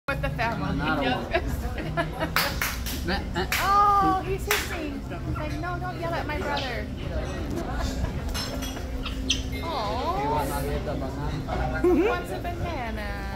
With the family. Oh, he's hissing. He's like, no, don't yell at my brother. Oh, he wants a banana.